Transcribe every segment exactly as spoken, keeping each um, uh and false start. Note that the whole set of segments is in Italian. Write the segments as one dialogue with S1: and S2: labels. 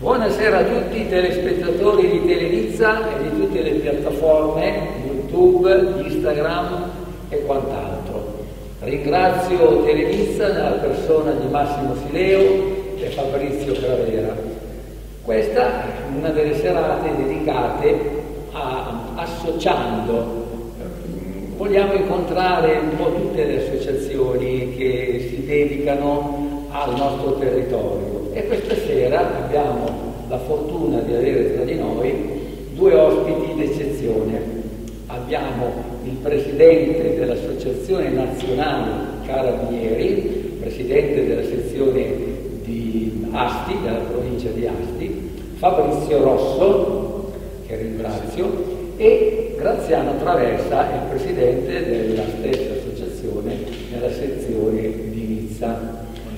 S1: Buonasera a tutti i telespettatori di Telenizza e di tutte le piattaforme, YouTube, Instagram e quant'altro. Ringrazio Telenizza nella persona di Massimo Sileo e Fabrizio Cravera. Questa è una delle serate dedicate a associando. Vogliamo incontrare un po' tutte le associazioni che si dedicano al nostro territorio e questa sera abbiamo la fortuna di avere tra di noi due ospiti d'eccezione. Abbiamo il presidente dell'Associazione Nazionale Carabinieri, presidente della sezione di Asti, della provincia di Asti, Fabrizio Rosso, che ringrazio, e Graziano Traversa, il presidente della stessa associazione nella sezione di Nizza.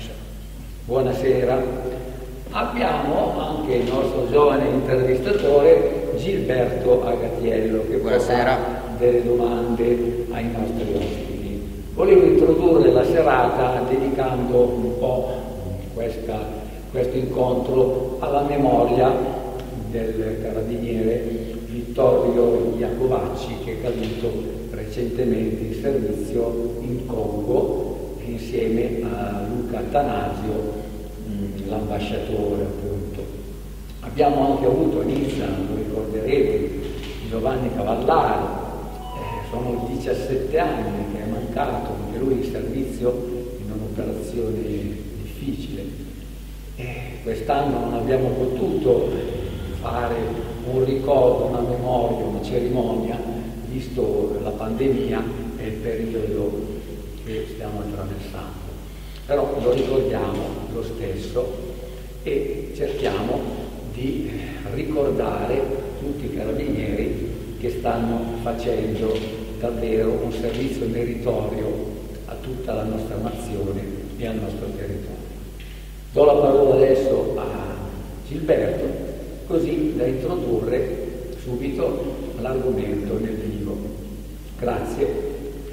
S1: Buonasera. Abbiamo anche il nostro giovane intervistatore Gilberto Agatiello che
S2: Buonasera.
S1: farà delle domande ai nostri ospiti. Volevo introdurre la serata dedicando un po' questa, questo incontro alla memoria del carabiniere Vittorio Iacovacci, che è caduto recentemente in servizio in Congo insieme a Luca Tanasio, l'ambasciatore appunto. Abbiamo anche avuto a Nizza, lo ricorderete, Giovanni Cavallari, eh, sono diciassette anni che è mancato anche lui in servizio in un'operazione difficile. Eh, quest'anno non abbiamo potuto fare un ricordo, una memoria, una cerimonia, visto la pandemia e il periodo che stiamo attraversando. Però lo ricordiamo lo stesso e cerchiamo di ricordare tutti i carabinieri che stanno facendo davvero un servizio meritorio a tutta la nostra nazione e al nostro territorio. Do la parola adesso a Gilberto, così da introdurre subito l'argomento nel vivo. Grazie.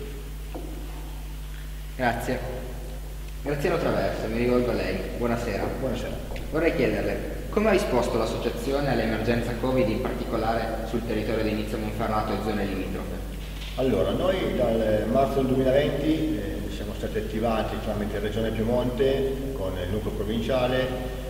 S2: Grazie. Graziano Traversa, mi rivolgo a lei. Buonasera.
S3: Buonasera.
S2: Vorrei chiederle, come ha risposto l'associazione all'emergenza Covid, in particolare sul territorio di Nizza Monferrato e zone limitrofe?
S3: Allora, noi dal marzo del duemilaventi eh, siamo stati attivati tramite Regione Piemonte con il nucleo provinciale,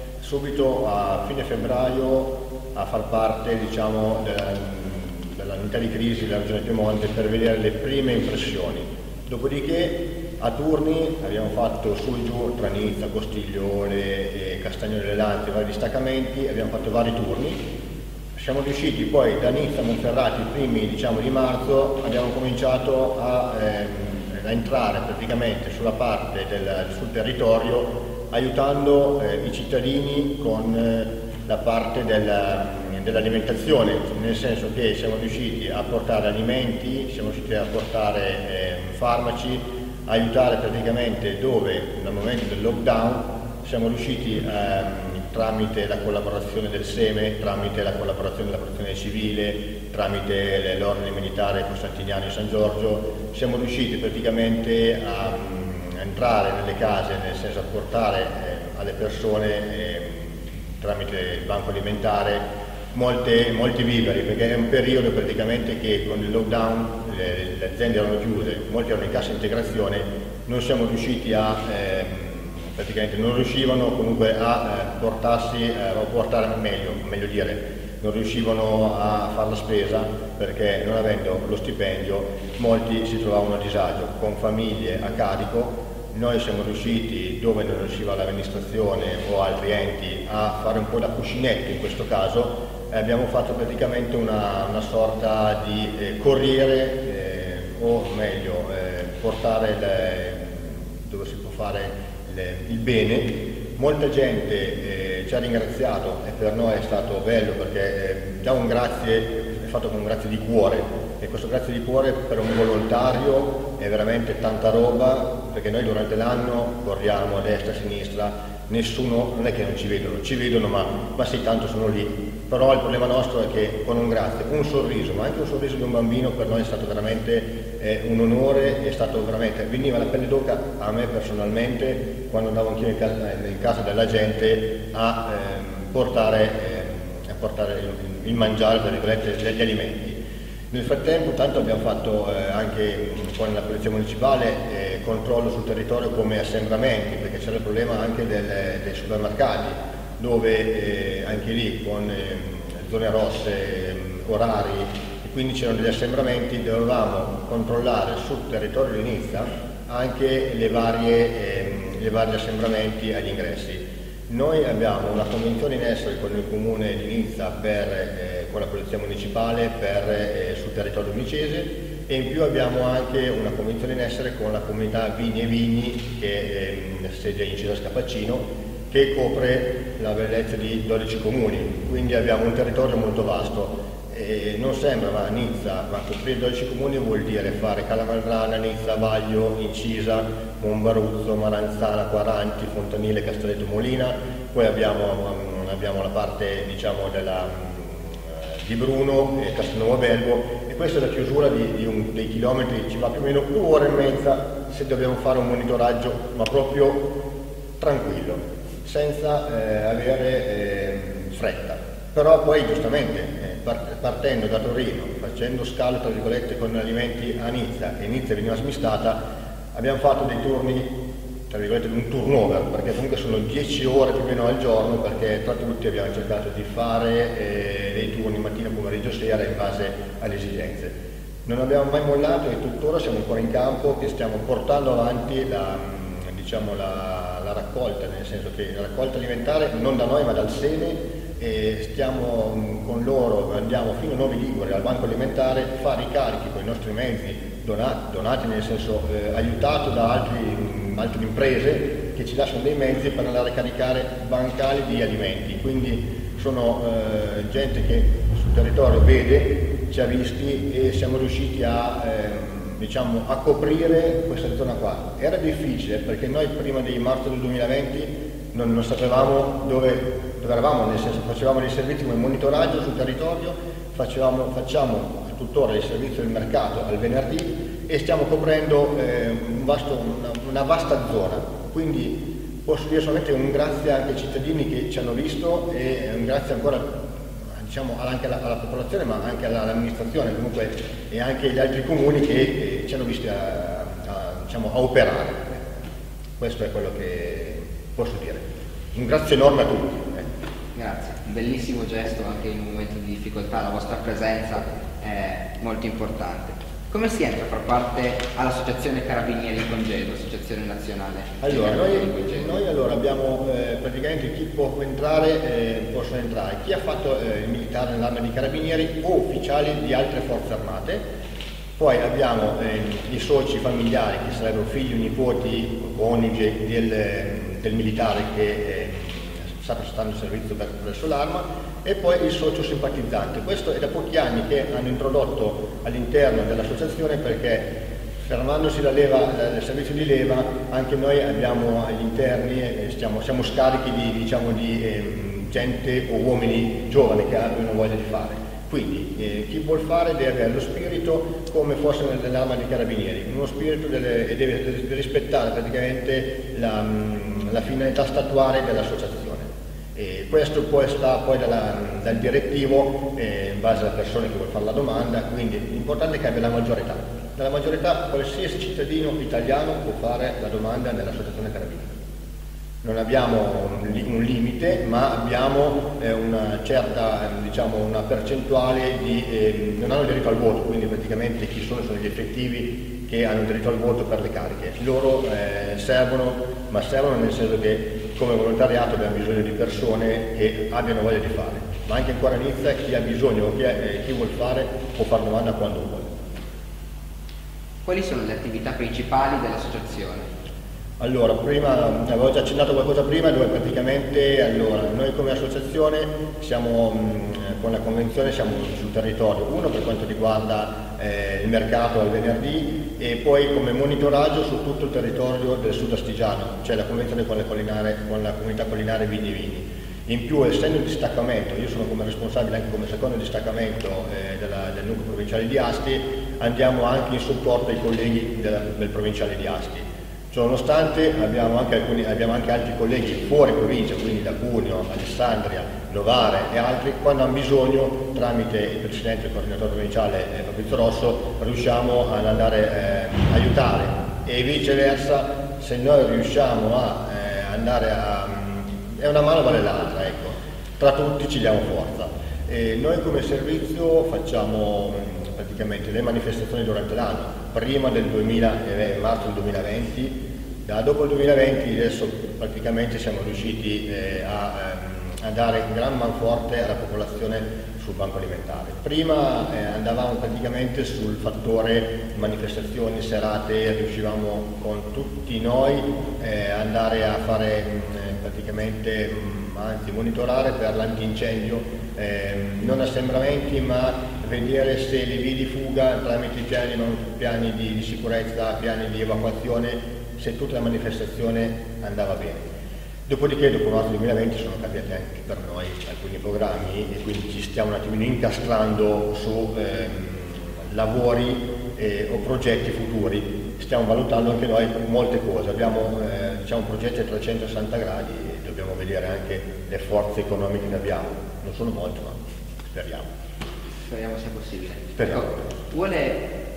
S3: subito a fine febbraio a far parte, diciamo, della, dell'unità di crisi della Regione Piemonte per vedere le prime impressioni. Dopodiché a turni abbiamo fatto su e giù tra Nizza, Costigliole, e Castagno delle Lanze, vari distaccamenti, abbiamo fatto vari turni. Siamo riusciti poi da Nizza a Monferrato, i primi, diciamo, di marzo, abbiamo cominciato a, ehm, a entrare praticamente sulla parte del, sul territorio, aiutando eh, i cittadini con eh, la parte della, dell'alimentazione, nel senso che siamo riusciti a portare alimenti, siamo riusciti a portare eh, farmaci, aiutare praticamente dove nel momento del lockdown siamo riusciti ehm, tramite la collaborazione del SEME, tramite la collaborazione della protezione civile, tramite l'ordine militare Costantiniano di San Giorgio, siamo riusciti praticamente a, a entrare nelle case, nel senso a portare eh, alle persone eh, tramite il banco alimentare Molte, molti viveri, perché è un periodo praticamente che con il lockdown le, le aziende erano chiuse, molti erano in cassa integrazione, non siamo riusciti a, eh, praticamente non riuscivano comunque a eh, portarsi, eh, a portare meglio, meglio dire, non riuscivano a fare la spesa perché non avendo lo stipendio molti si trovavano a disagio, con famiglie a carico. Noi siamo riusciti, dove non riusciva l'amministrazione o altri enti, a fare un po' da cuscinetto in questo caso. Abbiamo fatto praticamente una, una sorta di eh, corriere, eh, o meglio, eh, portare le, dove si può fare le, il bene. Molta gente eh, ci ha ringraziato e per noi è stato bello perché eh, già un grazie è fatto con un grazie di cuore, e questo grazie di cuore per un volontario è veramente tanta roba, perché noi durante l'anno corriamo a destra, a sinistra, nessuno, non è che non ci vedono, ci vedono ma, ma sì, tanto sono lì. Però il problema nostro è che con un grazie, un sorriso, ma anche un sorriso di un bambino per noi è stato veramente eh, un onore, è stato veramente, veniva la pelle d'oca a me personalmente quando andavo anch'io in casa, in casa della gente a, ehm, portare, eh, portare il, il mangiare, tra virgolette, degli alimenti. Nel frattempo tanto abbiamo fatto eh, anche con la polizia municipale eh, controllo sul territorio come assembramenti, perché c'era il problema anche del, dei supermercati, dove eh, anche lì con eh, zone rosse, eh, orari, e quindi c'erano degli assembramenti, dovevamo controllare sul territorio di Nizza anche le varie, eh, le varie assembramenti agli ingressi. Noi abbiamo una convenzione in essere con il comune di Nizza, per, eh, con la polizia municipale per, eh, sul territorio unicese, e in più abbiamo anche una convenzione in essere con la comunità Vigni e Vigni, che è sede in Cisa Scapaccino, che copre la bellezza di dodici comuni, quindi abbiamo un territorio molto vasto. E non sembra, ma Nizza, ma coprire dodici comuni vuol dire fare Calamaldrana, Nizza, Vaglio, Incisa, Monbaruzzo, Maranzana, Quaranti, Fontanile, Castelletto Molina, poi abbiamo, abbiamo la parte, diciamo, della, di Bruno e Castelnuovo Belvo, e questa è la chiusura di, di un, dei chilometri, ci va più o meno due ore e mezza se dobbiamo fare un monitoraggio, ma proprio tranquillo, senza eh, avere eh, fretta. Però poi giustamente eh, partendo da Torino, facendo scalo tra virgolette con alimenti a Nizza, e Nizza veniva smistata, abbiamo fatto dei turni tra virgolette un turnover, perché comunque sono dieci ore più o meno al giorno, perché tra tutti abbiamo cercato di fare eh, dei turni mattina, pomeriggio, sera in base alle esigenze. Non abbiamo mai mollato e tuttora siamo ancora in campo, che stiamo portando avanti la, diciamo, la, la raccolta, nel senso che la raccolta alimentare non da noi ma dal Sene, e stiamo con loro, andiamo fino a Novi Ligure al banco alimentare, fare i carichi con i nostri mezzi donati, donati nel senso eh, aiutato da altri, mh, altre imprese che ci lasciano dei mezzi per andare a caricare bancali di alimenti. Quindi sono eh, gente che sul territorio vede, ci ha visti, e siamo riusciti a, eh, diciamo, a coprire questa zona qua. Era difficile perché noi prima di marzo del duemilaventi non, non sapevamo dove dove eravamo, nel senso facevamo dei servizi come monitoraggio sul territorio, facevamo, facciamo tuttora il servizio del mercato al venerdì, e stiamo coprendo eh, un vasto, una, una vasta zona, quindi posso dire solamente un grazie anche ai cittadini che ci hanno visto, e un grazie ancora, diciamo, anche alla, alla popolazione, ma anche all'amministrazione comunque, e anche agli altri comuni che eh, ci hanno visti a, a, diciamo, a operare. Questo è quello che posso dire. Un grazie enorme a tutti.
S2: Grazie, un bellissimo gesto anche in un momento di difficoltà, la vostra presenza è molto importante. Come si entra a far parte all'Associazione Carabinieri in Congedo, Associazione Nazionale?
S3: Allora, noi, noi allora abbiamo eh, praticamente chi può entrare, eh, possono entrare chi ha fatto eh, il militare nell'arma di Carabinieri o ufficiali di altre forze armate. Poi abbiamo eh, i soci familiari, che sarebbero figli, nipoti, coniugi del, del militare che eh, sta prestando servizio presso l'arma, e poi il socio simpatizzante. Questo è da pochi anni che hanno introdotto all'interno dell'associazione, perché fermandosi la leva, il servizio di leva, anche noi abbiamo agli interni, eh, stiamo, siamo scarichi di, diciamo, di eh, gente o uomini giovani che abbiano voglia di fare. Quindi eh, chi vuol fare deve avere lo spirito come fosse nell'arma dei carabinieri, uno spirito delle, e deve, deve rispettare praticamente la, la finalità statuale dell'associazione. E questo poi sta poi dalla, dal direttivo eh, in base alla persona che vuole fare la domanda, quindi l'importante è che abbia la maggiore età. Dalla maggiore età qualsiasi cittadino italiano può fare la domanda nell'associazione Carabinieri. Non abbiamo un limite, ma abbiamo eh, una certa, eh, diciamo, una percentuale di, eh, non hanno diritto al voto, quindi praticamente chi sono sono gli effettivi che hanno diritto al voto per le cariche. Loro eh, servono, ma servono nel senso che come volontariato abbiamo bisogno di persone che abbiano voglia di fare, ma anche ancora a Nizza chi ha bisogno o chi, eh, chi vuol fare può fare domanda quando vuole.
S2: Quali sono le attività principali dell'associazione?
S3: Allora, prima, avevo già accennato qualcosa prima, dove praticamente allora, noi come associazione siamo, mh, con la convenzione siamo sul territorio, uno per quanto riguarda eh, il mercato al venerdì, e poi come monitoraggio su tutto il territorio del sud astigiano, cioè la convenzione con, le collinare, con la comunità collinare Vigni e Vigni. In più, essendo il distaccamento, io sono come responsabile anche come secondo distaccamento eh, della, del nucleo provinciale di Asti, andiamo anche in supporto ai colleghi della, del provinciale di Asti. Ciononostante abbiamo anche, alcuni, abbiamo anche altri colleghi fuori provincia, quindi da Cuneo, Alessandria, Novare e altri, quando hanno bisogno, tramite il Presidente del Coordinatore Provinciale Fabrizio Rosso, riusciamo ad andare eh, a aiutare, e viceversa, se noi riusciamo a eh, andare a... è una mano vale l'altra, ecco, tra tutti ci diamo forza. E noi come servizio facciamo mh, praticamente le manifestazioni durante l'anno, prima del duemila, eh, marzo del duemilaventi, da dopo il duemilaventi adesso praticamente siamo riusciti eh, a, ehm, a dare un gran manforte alla popolazione sul banco alimentare. Prima eh, andavamo praticamente sul fattore manifestazioni, serate, riuscivamo con tutti noi eh, andare a fare mh, praticamente, mh, anzi monitorare per l'antincendio, eh, non assembramenti ma vedere se le vie di fuga tramite piani, piani di, di sicurezza, piani di evacuazione, se tutta la manifestazione andava bene. Dopodiché, dopo il marzo duemilaventi, sono cambiati anche per noi alcuni programmi e quindi ci stiamo un attimino incastrando su ehm, lavori eh, o progetti futuri. Stiamo valutando anche noi molte cose, abbiamo eh, diciamo, progetti a trecentosessanta gradi e dobbiamo vedere anche le forze economiche che abbiamo. Non sono molte, ma speriamo.
S2: Speriamo sia possibile.
S3: Speriamo.
S2: Ecco, vuole,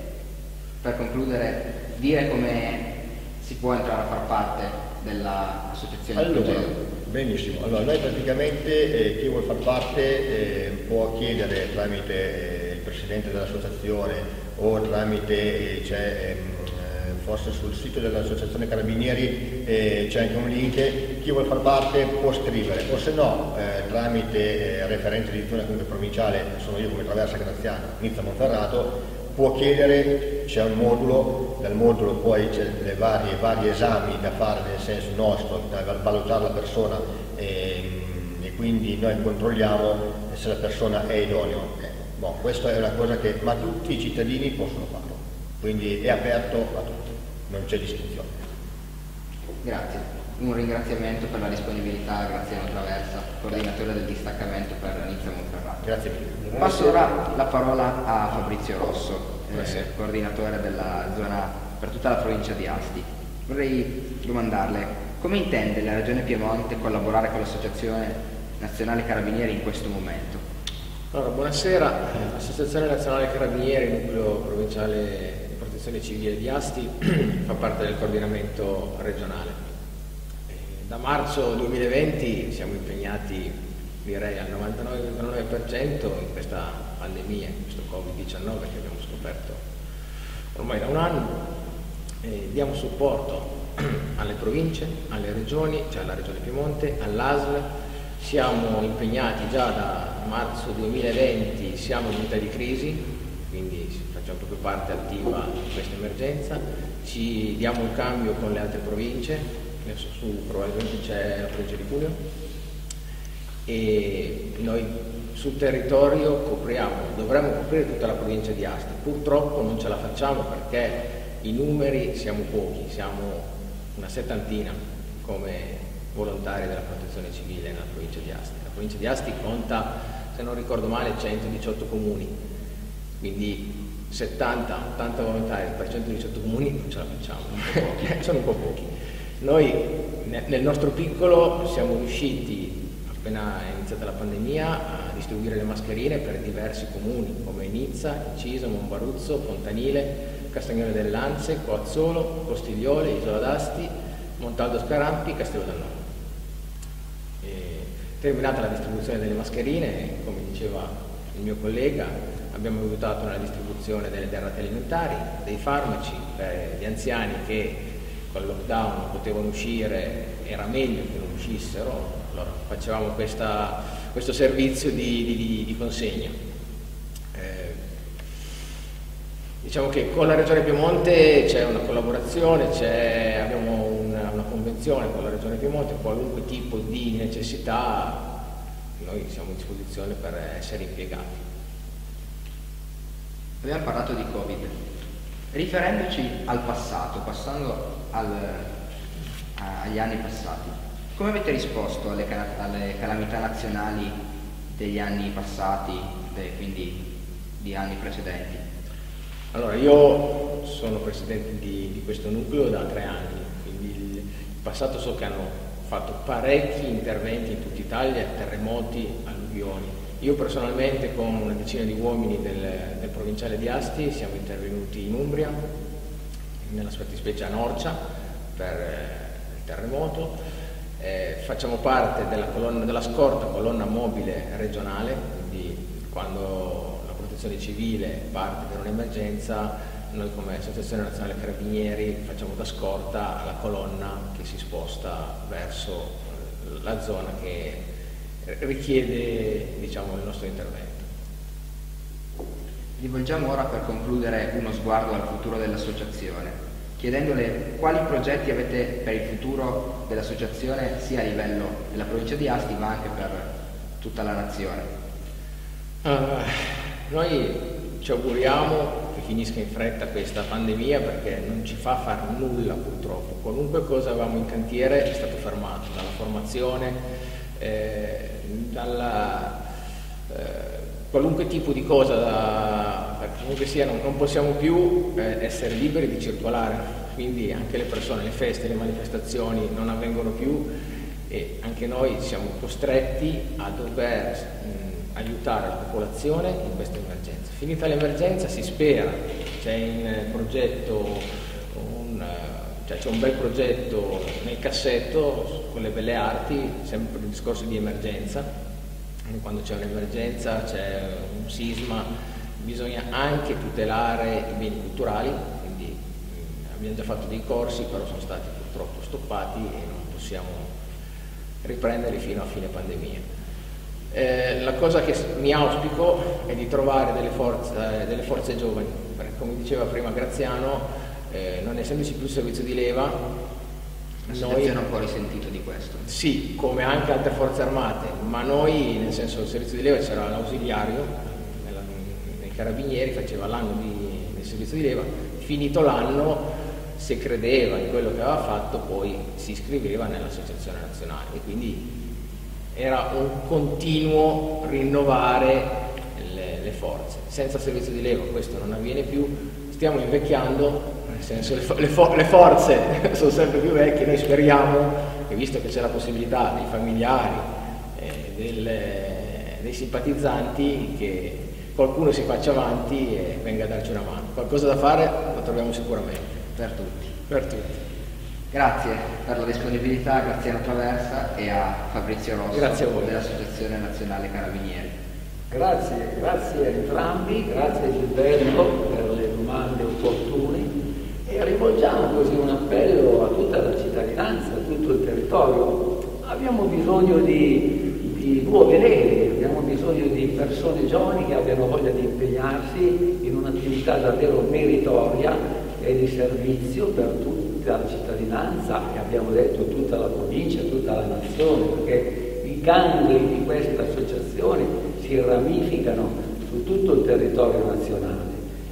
S2: per concludere, dire come si può entrare a far parte dell'associazione?
S3: Allora, benissimo. Allora, noi praticamente eh, chi vuole far parte eh, può chiedere tramite eh, il presidente dell'associazione o tramite, eh, c'è eh, forse sul sito dell'associazione Carabinieri eh, c'è anche un link, chi vuole far parte può scrivere, o se no eh, tramite eh, referente di edizione comunque provinciale, sono io come Traversa Graziano, Nizza Monferrato, può chiedere, c'è un modulo, dal modulo poi c'è le varie, vari esami da fare nel senso nostro, da valutare la persona e, e quindi noi controlliamo se la persona è idonea. Eh, bon, questa è una cosa che ma tutti i cittadini possono farlo, quindi è aperto a tutti, non c'è distinzione.
S2: Grazie. Un ringraziamento per la disponibilità a Graziano Traversa, coordinatore del distaccamento per Nizza Monferrato.
S3: Grazie mille.
S2: Passo ora la parola a Fabrizio Rosso, eh, coordinatore della zona per tutta la provincia di Asti. Vorrei domandarle come intende la Regione Piemonte collaborare con l'Associazione Nazionale Carabinieri in questo momento?
S4: Allora, buonasera. L'Associazione Nazionale Carabinieri, nucleo provinciale di protezione civile di Asti, fa parte del coordinamento regionale. Da marzo duemilaventi siamo impegnati, direi, al novantanove virgola nove per cento in questa pandemia, in questo Covid diciannove che abbiamo scoperto ormai da un anno. E diamo supporto alle province, alle regioni, cioè alla Regione Piemonte, all'A S L. Siamo impegnati già da marzo duemilaventi, siamo in unità di crisi, quindi facciamo proprio parte attiva di questa emergenza. Ci diamo un cambio con le altre province. Adesso su probabilmente c'è la provincia di Cuneo e noi sul territorio copriamo, dovremmo coprire tutta la provincia di Asti, purtroppo non ce la facciamo perché i numeri siamo pochi, siamo una settantina come volontari della protezione civile nella provincia di Asti. La provincia di Asti conta, se non ricordo male, centodiciotto comuni, quindi settanta ottanta volontari per centodiciotto comuni non ce la facciamo, un po' pochi, sono un po' pochi. Noi nel nostro piccolo siamo riusciti, appena è iniziata la pandemia, a distribuire le mascherine per diversi comuni come Nizza, Inciso, Monbaruzzo, Fontanile, Castagnone del Lance, Coazzolo, Costigliole, Isola d'Asti, Montaldo Scarampi, Castello del Nord. E, terminata la distribuzione delle mascherine, come diceva il mio collega, abbiamo aiutato nella distribuzione delle derrate alimentari, dei farmaci per gli anziani che con il lockdown non potevano uscire, era meglio che non uscissero, allora facevamo questa, questo servizio di, di, di consegna. Eh, diciamo che con la Regione Piemonte c'è una collaborazione, c'è, abbiamo una, una convenzione con la Regione Piemonte, qualunque tipo di necessità noi siamo in disposizione per essere impiegati.
S2: Abbiamo parlato di Covid. Riferendoci al passato, passando al, a, agli anni passati, come avete risposto alle, alle calamità nazionali degli anni passati, de, quindi di anni precedenti?
S4: Allora, io sono presidente di, di questo nucleo da tre anni, quindi il passato so che hanno fatto parecchi interventi in tutta Italia, terremoti, alluvioni. Io personalmente con una decina di uomini del, del provinciale di Asti siamo intervenuti in Umbria, nella fattispecie a Norcia, per eh, il terremoto. Eh, facciamo parte della, colonna, della scorta colonna mobile regionale, quindi quando la protezione civile parte per un'emergenza, noi come Associazione Nazionale Carabinieri facciamo da scorta alla colonna che si sposta verso la zona che richiede, diciamo, il nostro intervento.
S2: Rivolgiamo ora per concludere uno sguardo al futuro dell'associazione, chiedendole quali progetti avete per il futuro dell'associazione sia a livello della provincia di Asti ma anche per tutta la nazione.
S4: Uh, noi ci auguriamo che finisca in fretta questa pandemia, perché non ci fa far nulla purtroppo. Qualunque cosa avevamo in cantiere è stato fermato, dalla formazione, eh, dalla, eh, qualunque tipo di cosa, da, comunque sia, non, non possiamo più eh, essere liberi di circolare, quindi anche le persone, le feste, le manifestazioni non avvengono più e anche noi siamo costretti a dover mh, aiutare la popolazione in questa emergenza. Finita l'emergenza si spera, c'è in progetto un, cioè c'è un bel progetto nel cassetto con le belle arti, sempre il discorso di emergenza. Quando c'è un'emergenza, c'è un sisma, bisogna anche tutelare i beni culturali, quindi abbiamo già fatto dei corsi, però sono stati purtroppo stoppati e non possiamo riprenderli fino a fine pandemia. Eh, la cosa che mi auspico è di trovare delle forze, eh, delle forze giovani, perché come diceva prima Graziano, eh, non essendoci più il servizio di leva,
S2: noi non può risentito di questo.
S4: Sì, come anche altre forze armate, ma noi, nel senso, il servizio di leva c'era l'ausiliario, nella, nei carabinieri, faceva l'anno di, di servizio di leva, finito l'anno, se credeva in quello che aveva fatto, poi si iscriveva nell'associazione nazionale e quindi era un continuo rinnovare le, le forze. Senza servizio di leva questo non avviene più, stiamo invecchiando, nel senso le, le, for le forze sono sempre più vecchie, noi speriamo che, visto che c'è la possibilità dei familiari, eh, del, dei simpatizzanti, che qualcuno si faccia avanti e venga a darci una mano. Qualcosa da fare lo troviamo sicuramente.
S2: Per tutti.
S4: Per tutti.
S2: Grazie per la disponibilità a Graziano Traversa e a Fabrizio Rosso dell'Associazione Nazionale Carabinieri.
S1: Grazie, grazie a entrambi, grazie a Gilberto per le domande opportune e rivolgiamo così un appello a tutta la cittadinanza, a tutto il territorio. Abbiamo bisogno di, di nuove leve, abbiamo bisogno di persone giovani che abbiano voglia di impegnarsi in un'attività davvero meritoria e di servizio per tutti. La cittadinanza e abbiamo detto tutta la provincia, tutta la nazione, perché i gangli di questa associazione si ramificano su tutto il territorio nazionale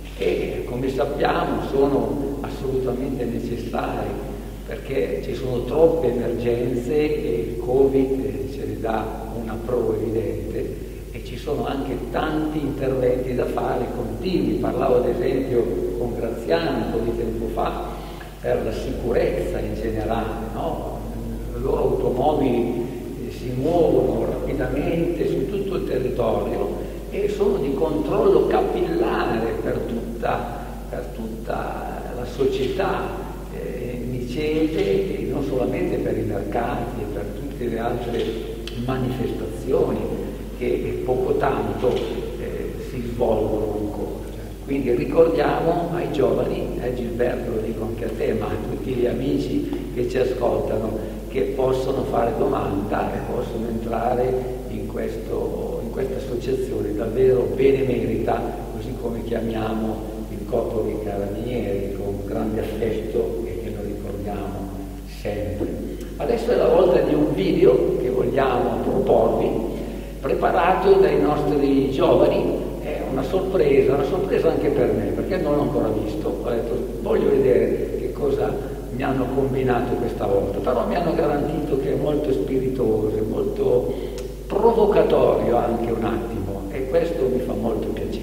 S1: e come sappiamo sono assolutamente necessari perché ci sono troppe emergenze e il Covid ce ne dà una prova evidente e ci sono anche tanti interventi da fare continui. Parlavo ad esempio con Graziano un po' di tempo fa per la sicurezza in generale, no? Le loro automobili si muovono rapidamente su tutto il territorio e sono di controllo capillare per tutta, per tutta la società eh, micete e non solamente per i mercati e per tutte le altre manifestazioni che poco tanto eh, si svolgono ancora. Quindi ricordiamo ai giovani, eh, Gilberto lo dico anche a te, ma a tutti gli amici che ci ascoltano, che possono fare domanda e possono entrare in, questo, in questa associazione davvero benemerita, così come chiamiamo il Corpo dei Carabinieri con grande affetto e che lo ricordiamo sempre. Adesso è la volta di un video che vogliamo proporvi, preparato dai nostri giovani. È una sorpresa, una sorpresa anche per me, perché non l'ho ancora visto. Ho detto, voglio vedere che cosa mi hanno combinato questa volta, però mi hanno garantito che è molto spiritoso, molto provocatorio anche un attimo, e questo mi fa molto piacere.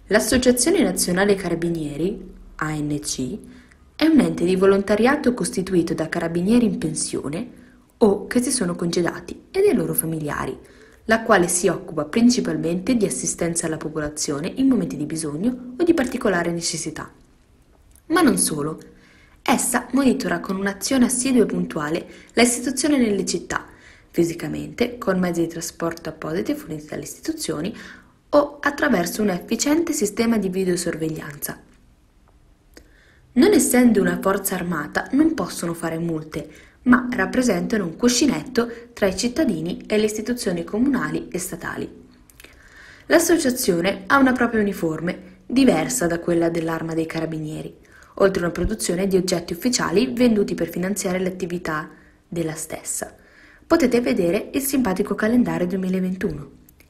S5: L'Associazione Nazionale Carabinieri, A N C, è un ente di volontariato costituito da carabinieri in pensione o che si sono congedati e dei loro familiari, la quale si occupa principalmente di assistenza alla popolazione in momenti di bisogno o di particolare necessità. Ma non solo. Essa monitora con un'azione assidua e puntuale la istituzione nelle città, fisicamente, con mezzi di trasporto appositi forniti dalle istituzioni o attraverso un efficiente sistema di videosorveglianza. Non essendo una forza armata, non possono fare multe, ma rappresentano un cuscinetto tra i cittadini e le istituzioni comunali e statali. L'associazione ha una propria uniforme, diversa da quella dell'Arma dei Carabinieri, oltre a una produzione di oggetti ufficiali venduti per finanziare l'attività della stessa. Potete vedere il simpatico calendario duemilaventuno.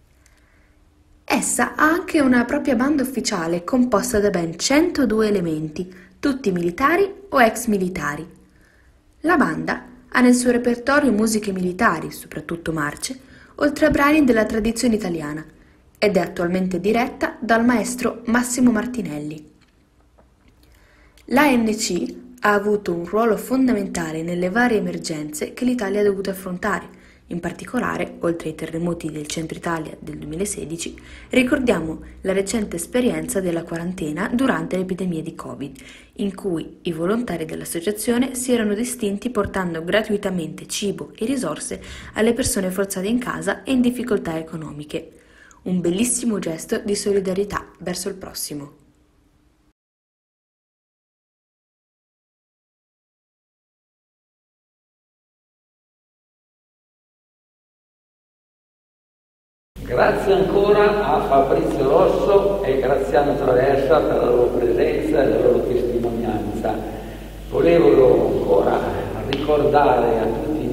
S5: Essa ha anche una propria banda ufficiale composta da ben centodue elementi, tutti militari o ex militari. La banda ha nel suo repertorio musiche militari, soprattutto marce, oltre a brani della tradizione italiana, ed è attualmente diretta dal maestro Massimo Martinelli. L'A N C ha avuto un ruolo fondamentale nelle varie emergenze che l'Italia ha dovuto affrontare. In particolare, oltre ai terremoti del centro Italia del duemilasedici, ricordiamo la recente esperienza della quarantena durante l'epidemia di Covid, in cui i volontari dell'associazione si erano distinti portando gratuitamente cibo e risorse alle persone forzate in casa e in difficoltà economiche. Un bellissimo gesto di solidarietà verso il prossimo.
S1: Grazie ancora a Fabrizio Rosso e Graziano Traversa per la loro presenza e la loro testimonianza. Volevo ancora ricordare a tutti i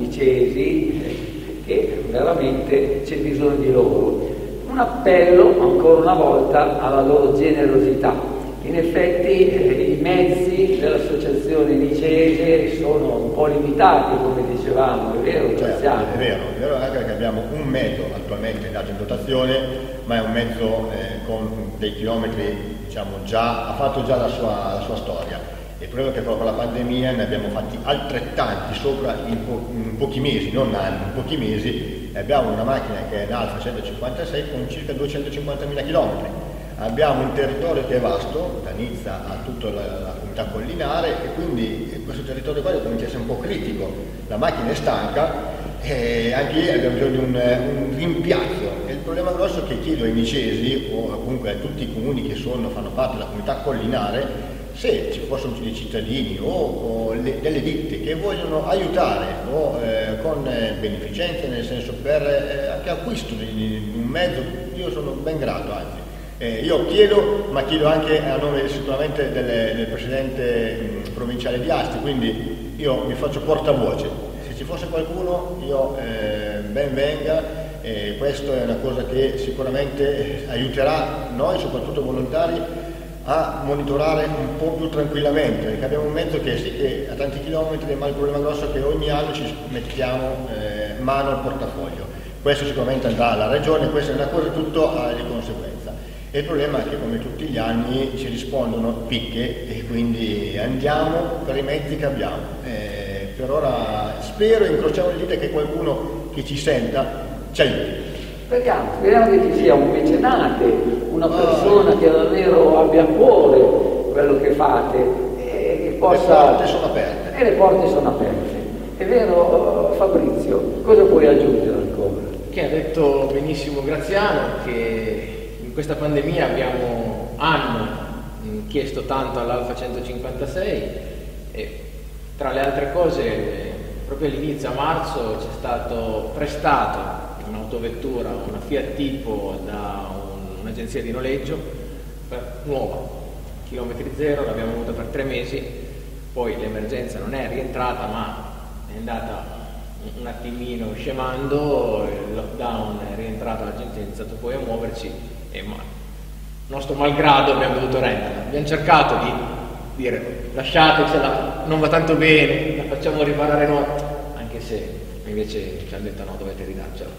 S1: licesi che veramente c'è bisogno di loro. Un appello ancora una volta alla loro generosità. In effetti eh, i mezzi dell'associazione licese sono un po' limitati, come dicevamo, è vero?
S3: Certo, è vero, è vero anche che abbiamo un mezzo attualmente dato in dotazione, ma è un mezzo eh, con dei chilometri, diciamo, già, ha fatto già la sua, la sua storia. Il problema è che proprio la pandemia ne abbiamo fatti altrettanti sopra in, po- in pochi mesi, non anni, in pochi mesi, e abbiamo una macchina che è l'Alfa centocinquantasei con circa duecentocinquantamila chilometri. Abbiamo un territorio che è vasto, da Nizza a tutta la, la comunità collinare, e quindi questo territorio qua comincia a essere un po' critico. La macchina è stanca e anche lì abbiamo bisogno di un, un rimpiazzo. E il problema grosso è che chiedo ai nicesi o comunque a tutti i comuni che sono, fanno parte della comunità collinare, se ci fossero dei cittadini o, o le, delle ditte che vogliono aiutare o eh, con eh, beneficenza, nel senso per eh, anche acquisto di, di un mezzo, io sono ben grato, anzi. Eh, io chiedo, ma chiedo anche a nome sicuramente del, del presidente mh, provinciale di Asti, quindi io mi faccio portavoce. Se ci fosse qualcuno, io eh, ben venga, eh, questo è una cosa che sicuramente aiuterà noi, soprattutto volontari, a monitorare un po' più tranquillamente, perché abbiamo un mezzo che sì che a tanti chilometri, ma il problema grosso è che ogni anno ci mettiamo eh, mano al portafoglio. Questo sicuramente andrà alla regione, questa è una cosa tutto di conseguenza. E il problema è che come tutti gli anni ci rispondono picche e quindi andiamo per i mezzi che abbiamo. Eh, per ora spero, incrociamo le dita, che qualcuno che ci senta ci aiuti.
S1: Speriamo, speriamo che ci sia un mecenate, una persona che davvero abbia a cuore quello che fate e che possa...
S3: Le porte sono aperte.
S1: E le porte sono aperte. È vero, Fabrizio? Cosa puoi aggiungere ancora?
S4: Che ha detto benissimo Graziano, che in questa pandemia abbiamo hanno chiesto tanto all'Alfa centocinquantasei e tra le altre cose proprio all'inizio, a marzo, ci è stato prestato un'autovettura, una Fiat Tipo da un, un'agenzia di noleggio per, nuova, chilometri zero, l'abbiamo avuta per tre mesi, poi l'emergenza non è rientrata ma è andata un attimino scemando, il lockdown è rientrato, la gente ha iniziato poi a muoverci e ma, nostro malgrado abbiamo dovuto renderla. Abbiamo cercato di dire lasciatecela, non va tanto bene, la facciamo riparare noi, anche se invece ci hanno detto no, dovete ridarcela purtroppo.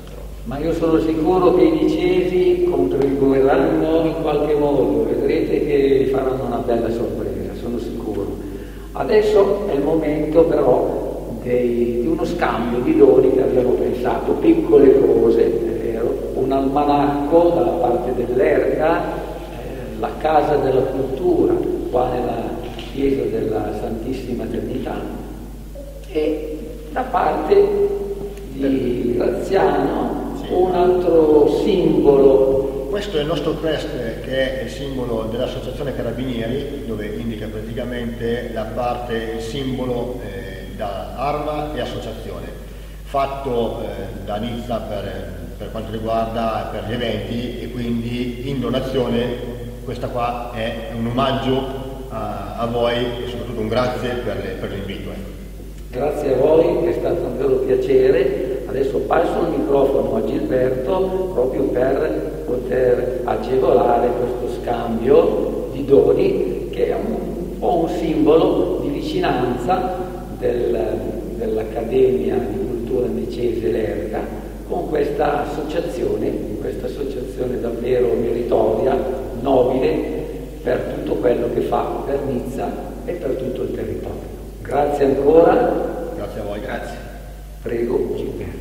S1: ma io sono sicuro che i licesi contribuiranno in qualche modo, vedrete che faranno una bella sorpresa, sono sicuro. Adesso è il momento però dei, di uno scambio di doni che abbiamo pensato, piccole cose, è vero, un almanacco dalla parte dell'Erca, eh, la Casa della Cultura, qua nella chiesa della Santissima Trinità, e da parte di Graziano un altro simbolo.
S3: Questo è il nostro crest, che è il simbolo dell'Associazione Carabinieri, dove indica praticamente la parte, il simbolo eh, da arma e associazione, fatto eh, da Nizza per, per quanto riguarda per gli eventi, e quindi in donazione. Questa qua è un omaggio a, a voi e soprattutto un grazie per, le, per l'invito. Eh.
S1: Grazie a voi, è stato un vero piacere. Adesso passo il microfono a Gilberto proprio per poter agevolare questo scambio di doni, che è un po' un simbolo di vicinanza del, dell'Accademia di Cultura Nicese L'Erca con questa associazione, questa associazione davvero meritoria, nobile, per tutto quello che fa per Nizza e per tutto il territorio. Grazie ancora.
S3: Grazie a voi.
S2: Grazie.
S1: Prego, Gilberto.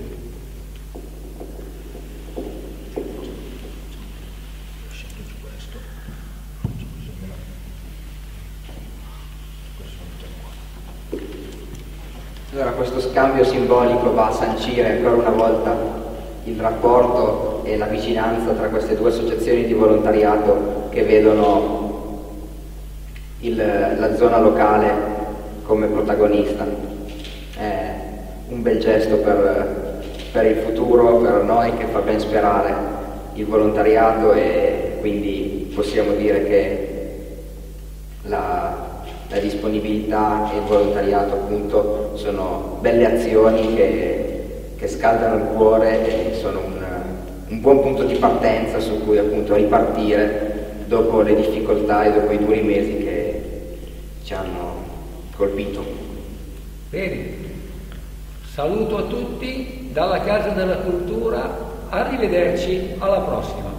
S2: Allora, questo scambio simbolico va a sancire ancora una volta il rapporto e la vicinanza tra queste due associazioni di volontariato che vedono il, la zona locale come protagonista. È un bel gesto per, per il futuro, per noi, che fa ben sperare il volontariato, e quindi possiamo dire che la La disponibilità e il volontariato appunto sono belle azioni che, che scaldano il cuore e sono un, un buon punto di partenza su cui appunto ripartire dopo le difficoltà e dopo i duri mesi che ci hanno colpito.
S1: Bene, saluto a tutti dalla Casa della Cultura, arrivederci, alla prossima.